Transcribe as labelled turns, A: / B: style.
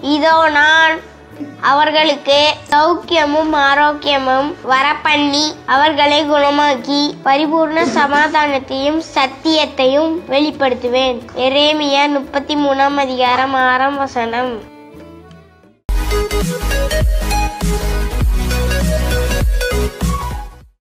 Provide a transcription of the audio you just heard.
A: இதோ நான் அவர்களுக்கு சௌக்கியமும் ஆரோக்கியமும் வரப்பண்ணி அவர்களை குணமாக்கி பரிபூர்ண சமாதானத்தையும் சத்தியத்தையும் வெளிப்படுத்துவேன். எரேமியா 33 அதிகாரம் 6 வசனம்.